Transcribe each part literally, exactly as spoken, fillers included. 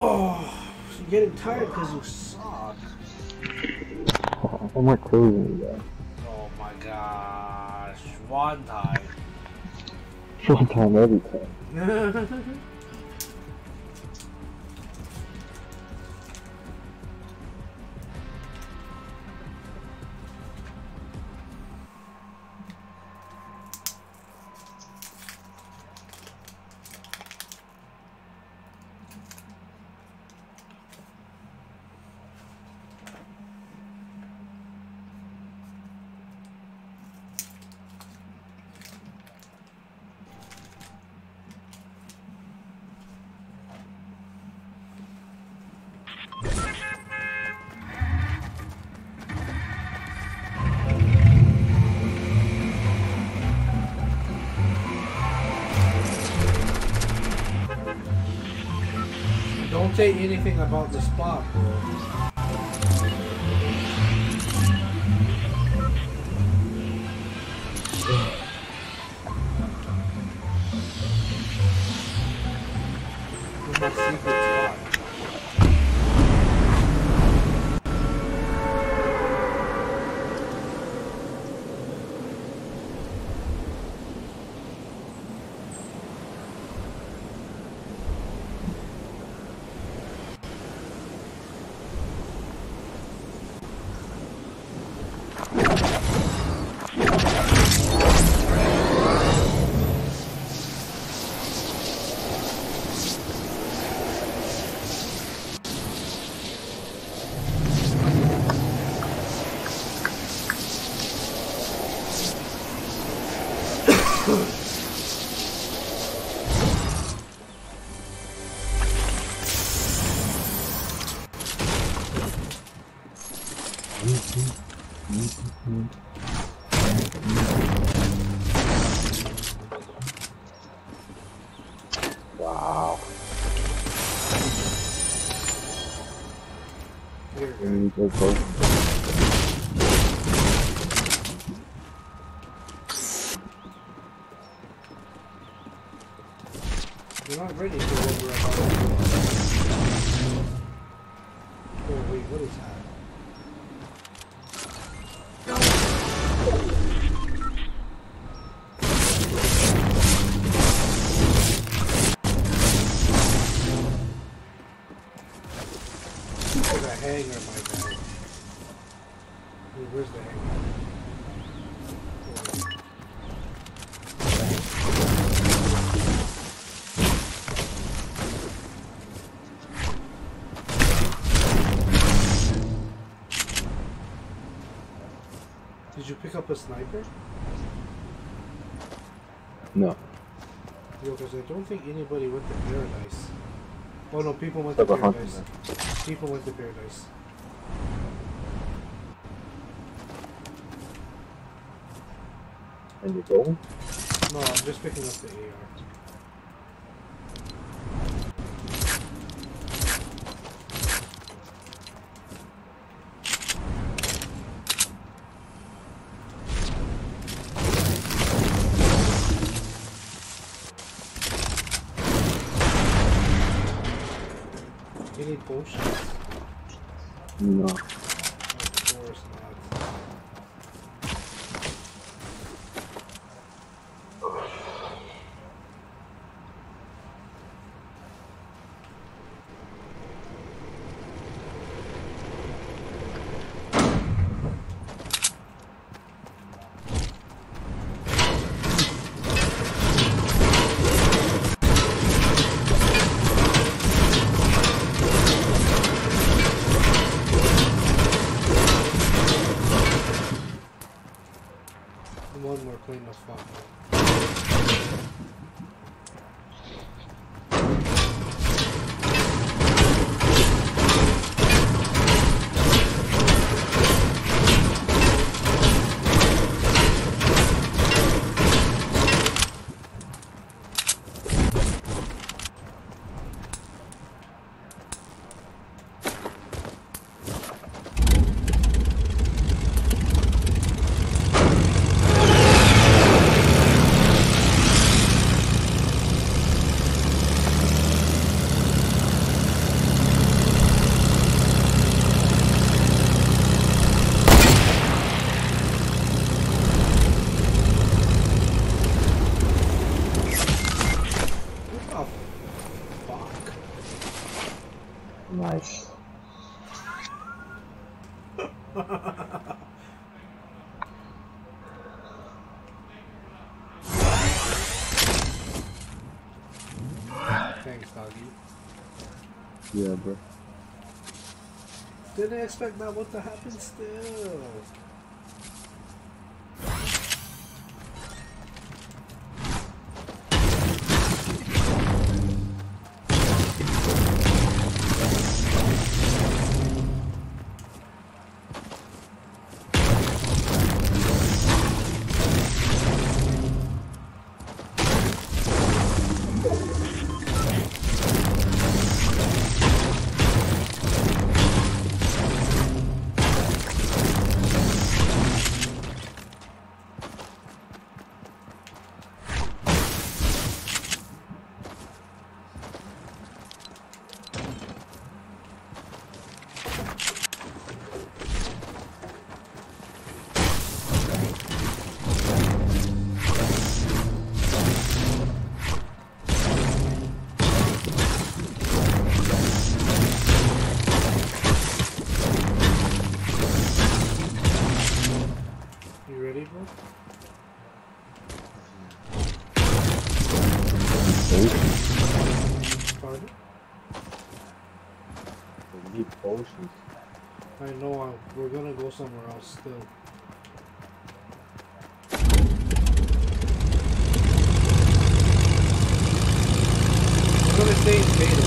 Oh, you're getting tired because you suck. Oh, I'm not closing you guys. Oh my gosh. One time. One time every time. Don't say anything about the spot, bro. The secret spot. Wow. Here, There you go, bro. You're not ready to go over about it. Oh wait, what is that? There's a hanger, my guy. Hey, where's the hanger? Did you pick up a sniper? No. Yo, because I don't think anybody went to paradise. Oh no, people went Have to a hunting paradise. People went to paradise. And you go? No, I'm just picking up the A R. Any potions? No. Of course not. One more clean the fuck up. Nice. Thanks, doggy. Yeah, bro. Didn't expect that one to happen still. Pardon? We need potions. I know, uh, we're gonna go somewhere else still. We're gonna stay in beta.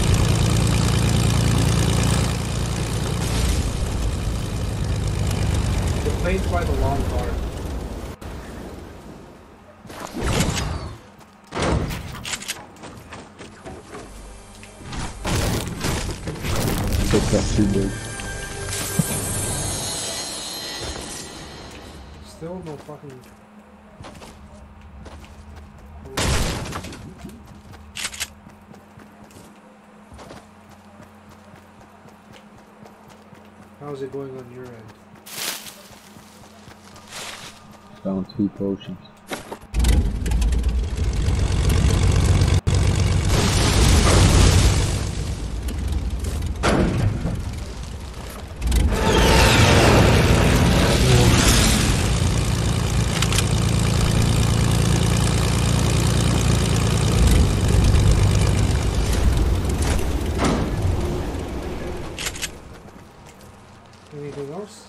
The plane's by the long card. That's too big. Still no fucking... How's it going on your end? Found two potions. Anything else?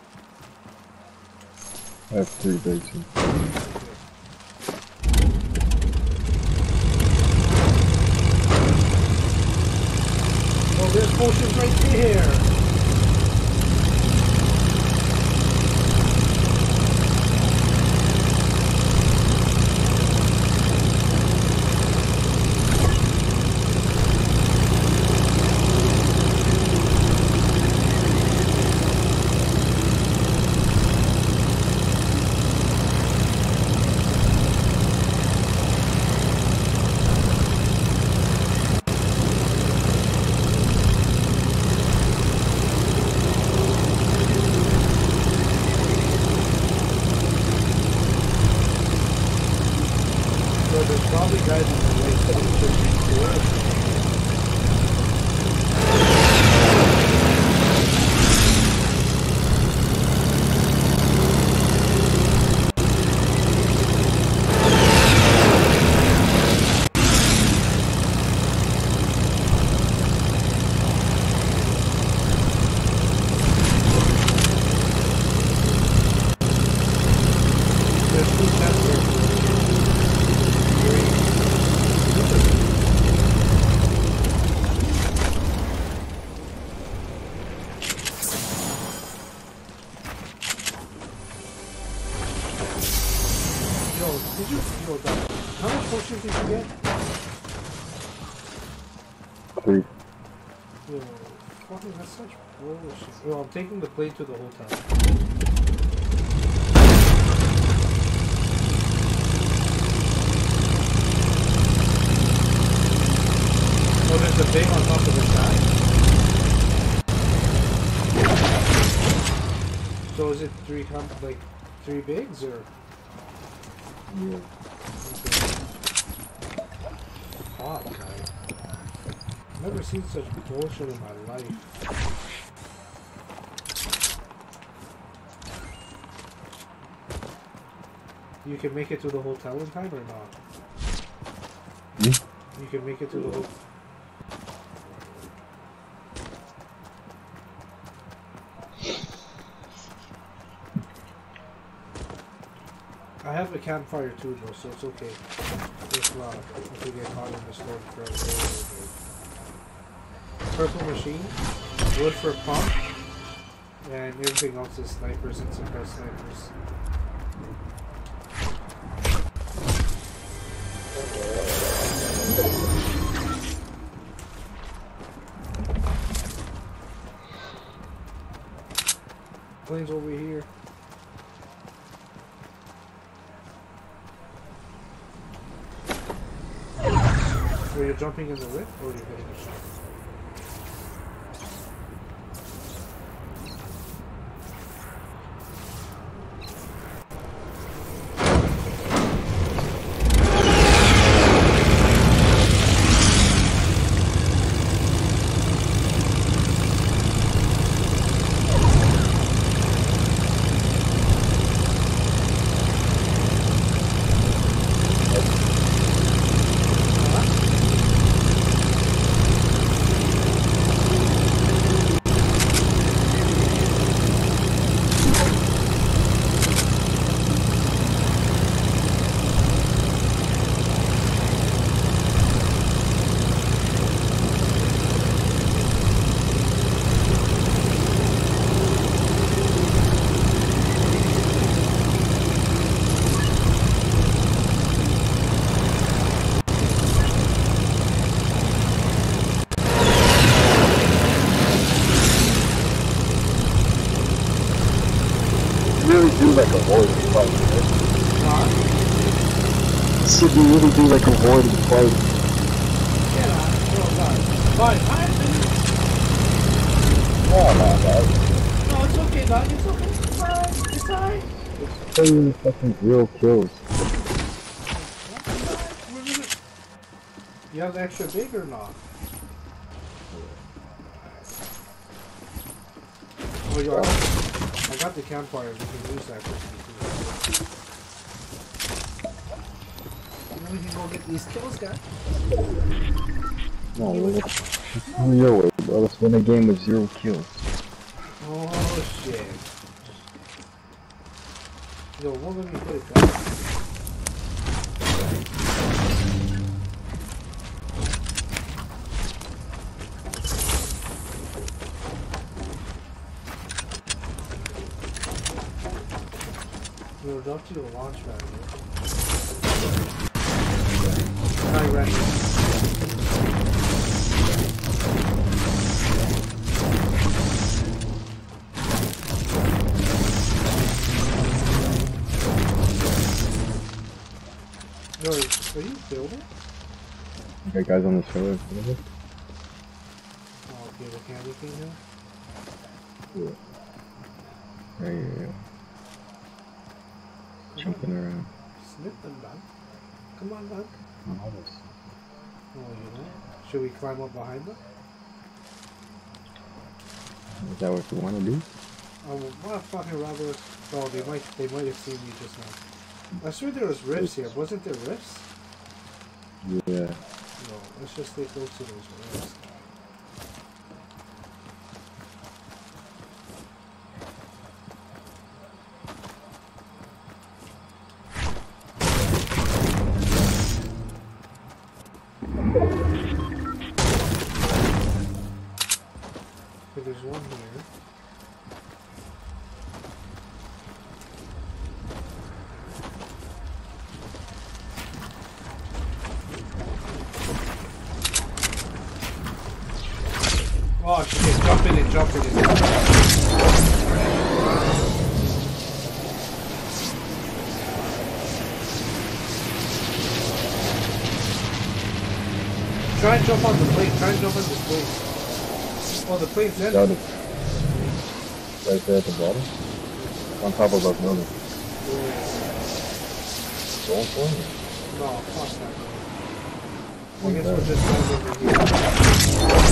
I have three bases. Oh, there's potions right there! Three. Yo, fucking, that's such bullshit. Yo, I'm taking the plane to the hotel. Oh, there's a big on top of the side. So is it three com like three bigs or? Yeah. Okay. Hot guy. never seen such bullshit in my life. You can make it to the hotel in time or not? Hmm? You can make it to the hotel. I have a campfire too, bro, so it's okay. If, uh, if we get caught in the storm for a little bit. Purple machine, wood for pump, and everything else is snipers and suppressed snipers. Planes over here. Were you jumping in the whip or are you getting a shot? You really do like avoiding fight. Yeah, no, no. Fine, fine. Oh, no, man. No, it's okay, dog. It's okay. It's fine. It's fine. So many fucking zero kills. You have the extra big or not? Oh, you are. I got the campfire. We can use that. We can go get these kills, guys. No, it's your way, bro. Let's win a game with zero kills. Oh shit. Yo, what let me put it down? We'll drop to the launch pad. Hi, ready. Yo, are you building? Okay, guys on the server. Oh, okay, the candy thing here? Yeah. There you go. Jumping around. Snip them, bud. Come on, bud. Oh, Oh, you know? Should we climb up behind them? is that what you want to do? Oh, what fucking rather? Oh, they might, they might have seen me just now. I swear there was rifts here. Wasn't there rifts? Yeah. No, let's just stay close to those rifts. Okay, there's one here. Oh shit, jump in it, jump in it. Try and jump on the plane, try and jump on this plane. Oh, the plane's in. Got it. Right there at the bottom. On top of our building. Going for it? No, fuck that. I guess we'll just go over here.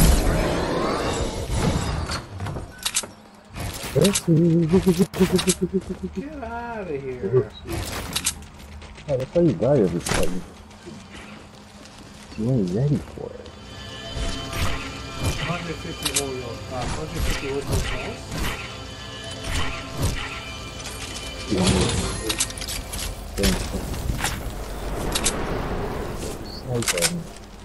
Get out of here. Oh, that's how you die every fight. You ain't ready for it. one hundred fifty oil, uh, one hundred fifty oil balls? Okay.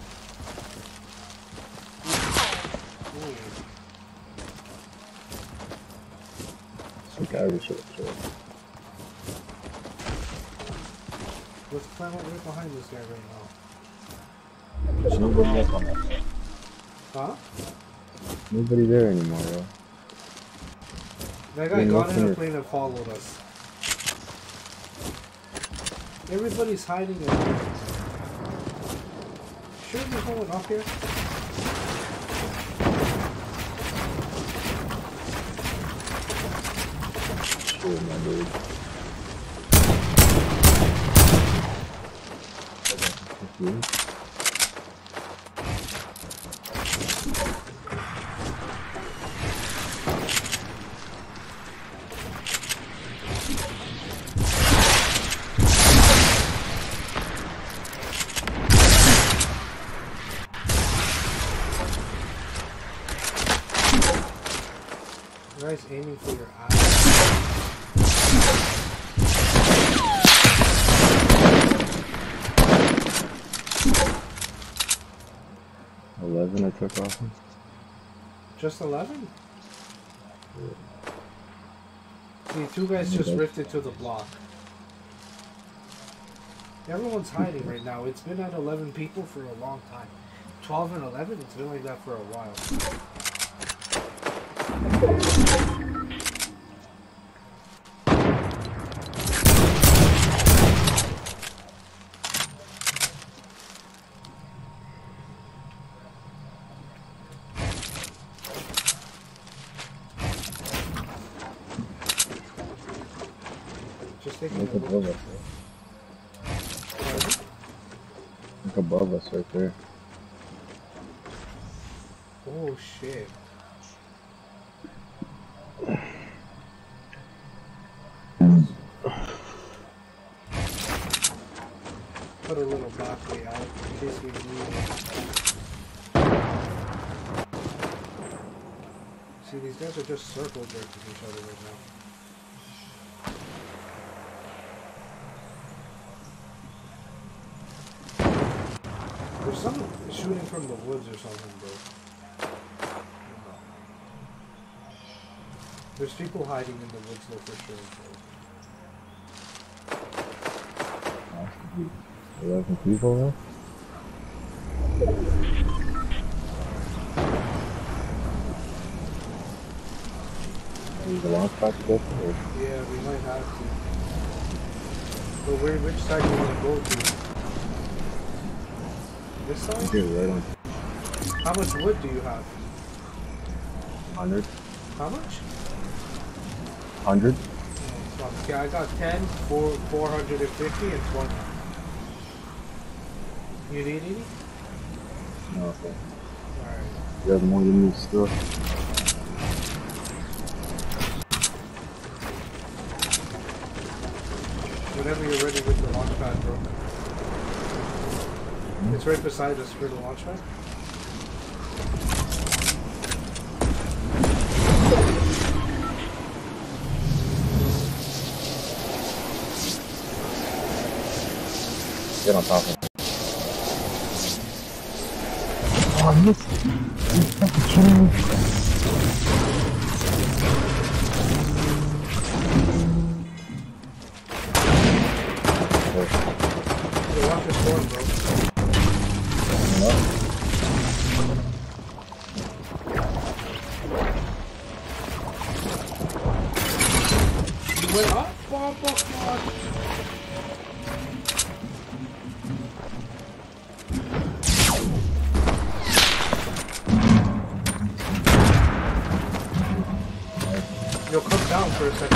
Some guy we should have killed. Let's climb up right behind this guy right now. There's nobody else on that side. Huh? Nobody there anymore, yo. That guy Yeah, got no in a fear. plane and followed us. Everybody's hiding in here. Sure there's no one up here? Sure, my dude. Okay. You guys aiming for your eyes. eleven I took off him. Just eleven? See, two guys just rifted to the block. Everyone's hiding right now. It's been at eleven people for a long time. twelve and eleven, it's been like that for a while. Just taking Look a look. above us, right? Look above us right there. Oh shit. Put a little back way out in case we need it. See, these guys are just circle jerking each other right now. There's someone shooting from the woods or something, bro. There's people hiding in the woods though for sure, bro. eleven people there? Are you the last spot to go to? Or? Yeah, we might have to. But where, which side do you want to go to? This side? Here, right on. How much wood do you have? one hundred? How much? one hundred? Oh, okay, I got ten, four, four hundred fifty, and twenty. You need any? No, okay. Alright. You have more than me still. Whenever you're ready with the launch pad, bro. Hmm? It's right beside us for the launch pad. Get on top of it. Oh, I missed it. You fucking kidding me? Yeah, watch the storm, bro. You went up? Oh, fuck, God. Yo, come down for a second.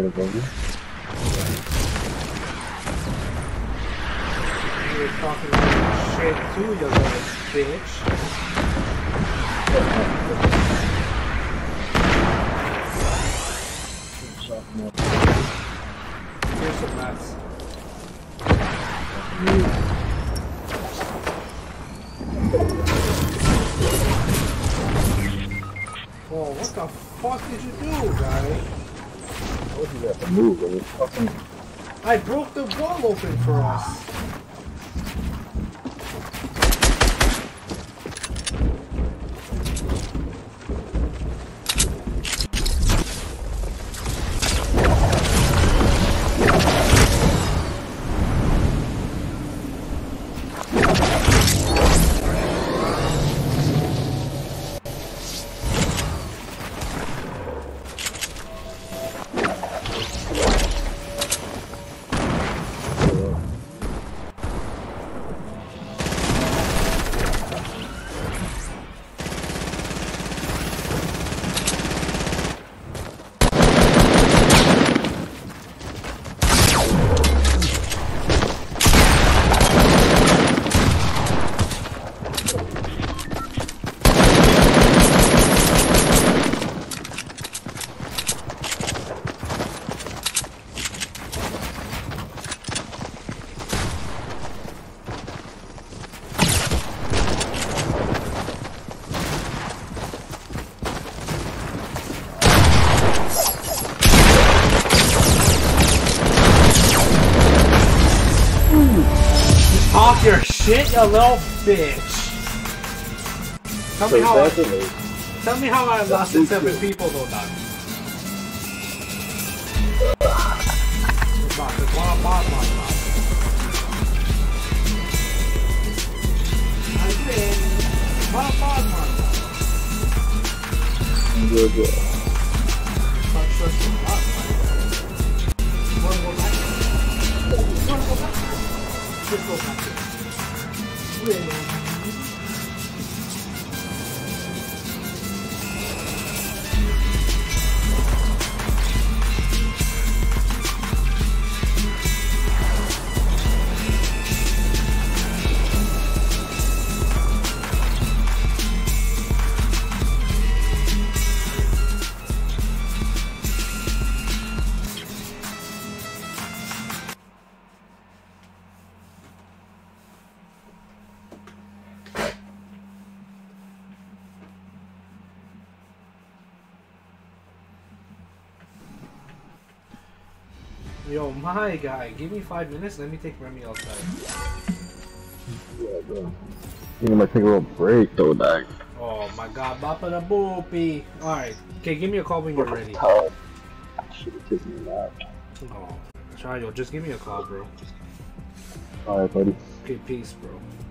right above you. You were talking about shit too, you little bitch. Here's some mats. Whoa, what the fuck did you do, guy? I wasn't have to move, it was fucking... I broke the wall open for us. Talk your shit, you little bitch. Tell me how I, tell me how I lost seven people though, Doc. Good, good. Just go back there. Really? Yo, my guy, give me five minutes, let me take Remy outside. Yeah, bro. I think I might take a little break though, dog. Oh my god, bapa da boopy. Alright, okay, give me a call when you're ready. Oh, should have taken me out. Oh, try yo, just give me a call, bro. Alright, buddy. Okay, peace, bro.